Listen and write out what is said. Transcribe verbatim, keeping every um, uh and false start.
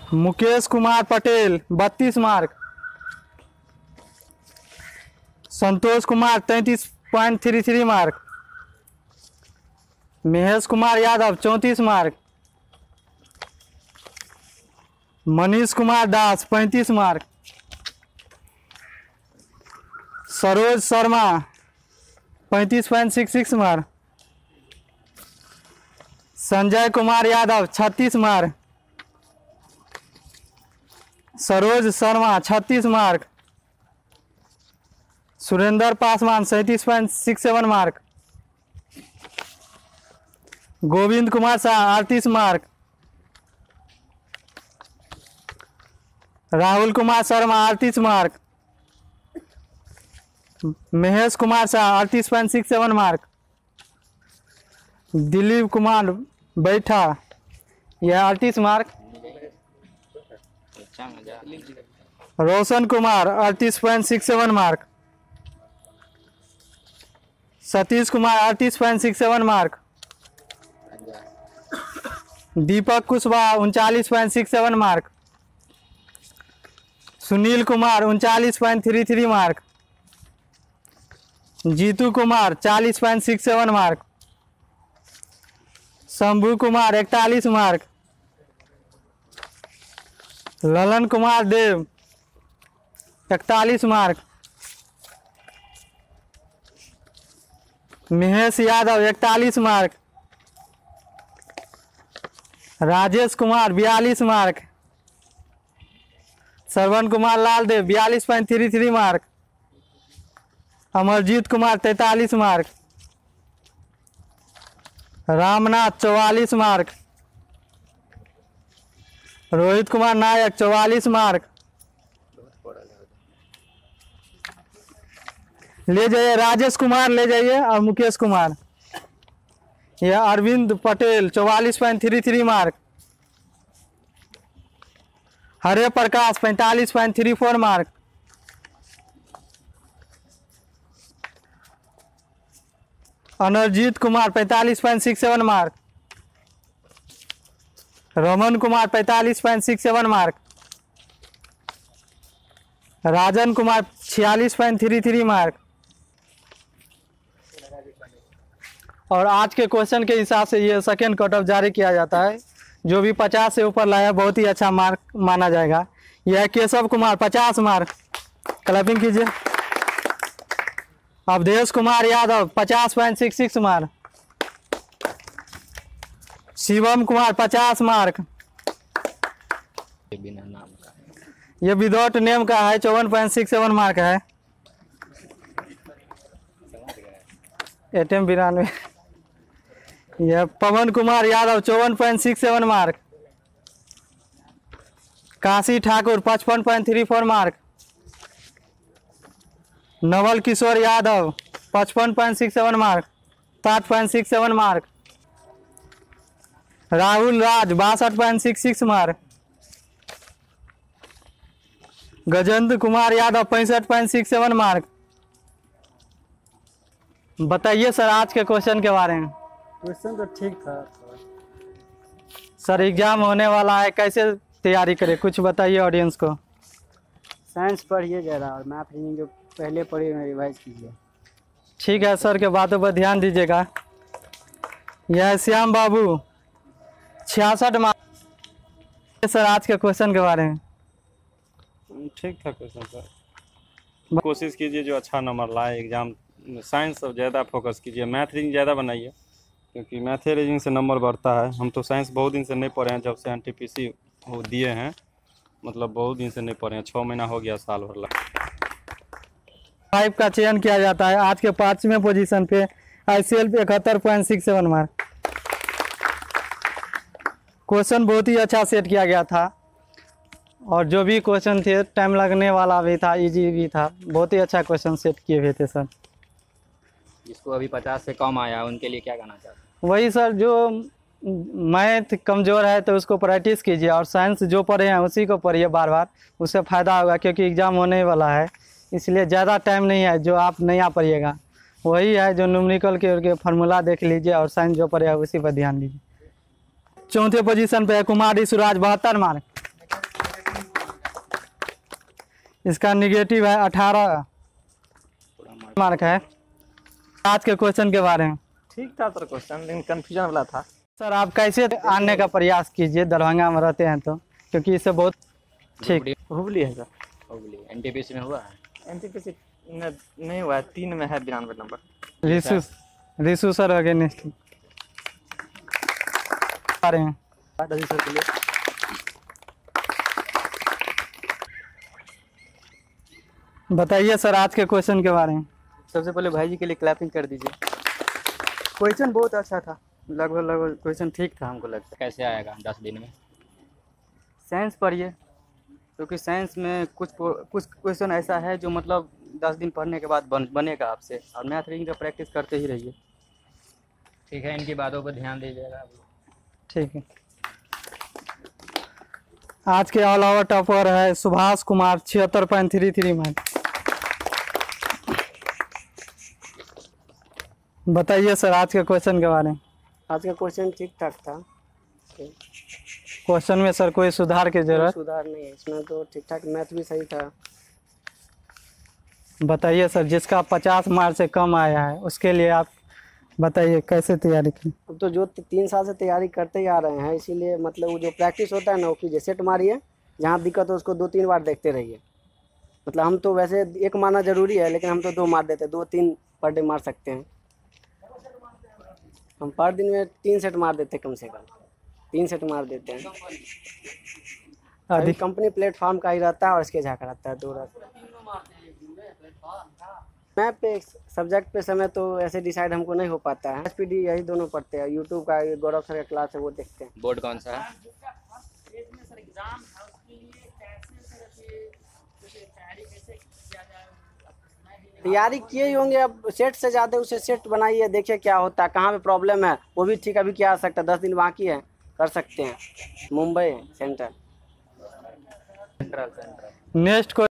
मुकेश कुमार पटेल बत्तीस मार्क। संतोष कुमार तैंतीस point three three mark. Mahesh Kumar Yadav चौंतीस मार्क। मनीष कुमार दास पैंतीस मार्क। सरोज शर्मा पैंतीस point six six mark. Sanjay Kumar Yadav छत्तीस मार्क। सरोज शर्मा छत्तीस मार्क। सुरेंद्र पासवान सैंतीस point six seven mark. Govind Kumar Shah अड़तीस मार्क। राहुल कुमार शर्मा अड़तीस मार्क। महेश कुमार शाह अड़तीस point six seven mark. Dilip Kumar Baitha यह अड़तीस मार्क। रोशन कुमार अड़तीस point six seven mark. Satish Kumar अड़तीस point six seven mark. Deepak Kushwaha उनचालीस point six seven mark. Sunil Kumar उनचालीस point three three mark. Jitu Kumar चालीस point six seven mark. Shambhu Kumar इकतालीस मार्क। ललन कुमार देव इकतालीस मार्क। महेश यादव इकतालीस मार्क। राजेश कुमार बयालीस मार्क। श्रवण कुमार लाल देव बयालीस point three three mark. Amarjeet Kumar तैतालीस मार्क। रामनाथ चौवालीस मार्क। रोहित कुमार नायक चौवालीस मार्क। ले जाइए राजेश कुमार ले जाइए और मुकेश कुमार। यह अरविंद पटेल चौवालीस point three three mark. Hare Prakash पैंतालीस point three four mark. Anarjeet Kumar पैंतालीस point six seven mark. Raman Kumar पैंतालीस point six seven mark. Rajan Kumar छियालीस पॉइंट थ्री थ्री मार्क। और आज के क्वेश्चन के हिसाब से ये सेकेंड कट ऑफ जारी किया जाता है। जो भी पचास से ऊपर लाया बहुत ही अच्छा मार्क माना जाएगा। यह केशव कुमार पचास मार्क। क्लैपिंग कीजिए। अवधेश कुमार यादव पचास point six six mark. Shivam Kumar पचास मार्क। बिना नाम का ये विदाउट नेम का है चौवन पॉइंट सिक्स सेवन मार्क है। एटीएम बिरानवे। यह पवन कुमार यादव चौवन point six seven mark. Kashi Thakur पचपन point three four mark. Naval Kishore Yadav पचपन पॉइंट सिक्स सेवन मार्क साठ point six seven mark. Rahul Raj बासठ point six six mark. Gajendra Kumar Yadav पैंसठ पॉइंट सिक्स सेवन मार्क। बताइए सर आज के क्वेश्चन के बारे में। क्वेश्चन तो ठीक था सर एग्जाम होने वाला है कैसे तैयारी करें कुछ बताइए ऑडियंस को। साइंस पढ़िए ज़रा और मैथ रीजनिंग जो पहले पढ़े हुए रिवाइज कीजिए। ठीक है सर के बातों पर ध्यान दीजिएगा। यह श्याम बाबू छियासठ मार्क। सर आज के क्वेश्चन के बारे में। ठीक था क्वेश्चन सर। कोशिश कीजिए जो अच्छा नंबर लाए एग्जाम। साइंस सब ज़्यादा फोकस कीजिए। मैथ रीजनिंग ज़्यादा बनाइए क्योंकि मैथ रीजनिंग से नंबर बढ़ता है। हम तो साइंस बहुत दिन से नहीं पढ़े हैं। जब से एन टी पी सी वो दिए हैं मतलब बहुत दिन से नहीं पढ़े हैं। छः महीना हो गया साल भर लगा। फाइव का चयन किया जाता है। आज के पाँचवें पोजीशन पे आई सी एल पे इकहत्तर point six seven mark. Question बहुत ही अच्छा सेट किया गया था और जो भी क्वेश्चन थे टाइम लगने वाला भी था इजी भी था। बहुत ही अच्छा क्वेश्चन सेट किए हुए थे सर। जिसको अभी पचास से कम आया उनके लिए क्या कहना चाहते हैं? वही सर जो मैथ कमज़ोर है तो उसको प्रैक्टिस कीजिए और साइंस जो पढ़े हैं उसी को पढ़िए बार बार। उससे फ़ायदा होगा क्योंकि एग्ज़ाम होने वाला है इसलिए ज़्यादा टाइम नहीं है जो आप नया पढ़िएगा। वही है जो न्यूमेरिकल के, के फार्मूला देख लीजिए और साइंस जो पढ़ेगा उसी पर ध्यान दीजिए। चौथे पोजीशन पे है कुमार ईश्वराज बहत्तर मार्क। इसका निगेटिव है अठारह मार्क है। आज के क्वेश्चन के बारे में ठीक था सर क्वेश्चन, लेकिन कन्फ्यूजन वाला था। सर आप कैसे आने का प्रयास कीजिए, दरभंगा में रहते हैं तो, क्योंकि इससे बहुत ठीक। हुबली है सर। हुबली एनटीपीसी में हुआ है। एनटीपीसी में नहीं हुआ है, तीन में है बिरानवे नंबर। रिसु रिसु सर आगे नेक्स्ट आ रहे हैं सर के लिए बताइए सर आज के क्वेश्चन के बारे में। सबसे पहले भाई जी के लिए क्लैपिंग कर दीजिए। क्वेश्चन बहुत अच्छा था, लगभग लगभग क्वेश्चन ठीक था हमको लगता है। कैसे आएगा दस दिन में? साइंस पढ़िए, क्योंकि साइंस में कुछ कुछ क्वेश्चन ऐसा है जो मतलब दस दिन पढ़ने के बाद बन बनेगा आपसे। और मैथ रीडिंग का प्रैक्टिस करते ही रहिए। ठीक है, इनकी बातों पर ध्यान दीजिएगा। ठीक है। आज के ऑल ओवर टॉपर है सुभाष कुमार, छिहत्तर पॉइंट थ्री थ्री मार्क। बताइए सर आज के क्वेश्चन के बारे में। आज का क्वेश्चन ठीक ठाक था। क्वेश्चन में सर कोई सुधार की कोई जरूरत? सुधार नहीं है इसमें, तो ठीक ठाक मैथ भी सही था। बताइए सर जिसका पचास मार्क से कम आया है उसके लिए आप बताइए कैसे तैयारी की? अब तो जो तीन साल से तैयारी करते ही आ रहे हैं, इसीलिए मतलब वो जो प्रैक्टिस होता है ना वो कीजिए। सेट मारिए, जहाँ दिक्कत हो उसको दो तीन बार देखते रहिए। मतलब हम तो वैसे एक मारना जरूरी है, लेकिन हम तो दो मार देते हैं, दो तीन पर डे मार सकते हैं हम। पर दिन में तीन सेट मार देते हैं, कम से कम तीन सेट मार देते हैं। अभी कंपनी प्लेटफॉर्म का ही रहता है और इसके झाँका रहता है दो रात। मैप पे सब्जेक्ट पे समय तो ऐसे डिसाइड हमको नहीं हो पाता है। एसपीडी यही दोनों पढ़ते हैं। यूट्यूब का गौरव सर का क्लास है वो देखते हैं। बोर्ड कौन सा है? तैयारी किए ही होंगे, अब सेट से ज़्यादा उसे सेट बनाइए, देखिए क्या होता है, कहाँ पे प्रॉब्लम है वो भी ठीक अभी क्या आ सकता है। दस दिन बाकी है, कर सकते हैं। Mumbai centre next